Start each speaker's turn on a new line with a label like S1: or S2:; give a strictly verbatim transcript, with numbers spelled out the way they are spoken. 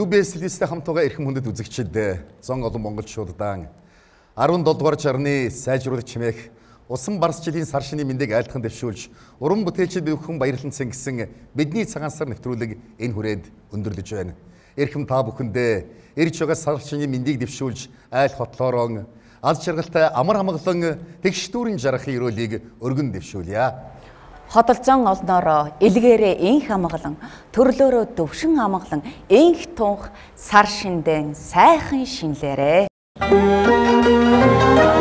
S1: Юбэслистэй хамтгаа эрхэм хүндэт үзэгчид зон олон монголчуудаа арван долоо дугаар жарны сайжруулах чимээх усан барс жилийн сар шинийн мэндийг айлтхан дэвшүүлж уран бүтээлчид бүхэн баярлан цэнгсэн бидний цагаан сар нэвтрүүлэг энэ хүрээд өндөрлөж байна. Эрхэм та бүхэндээ ирж байгаа сар шинийн мэндийг дэвшүүлж айл хотлоороо аз жаргалтай амар амгалан тэгш дүүрэн жарахын өрөөлийг өргөн дэвшүүлье.
S2: Хотолцон олноороо илгээрээ инх амгалан төрлөөрөө дөвшин амгалан инх тунх сар шиндэн сайхан шинлээрээ.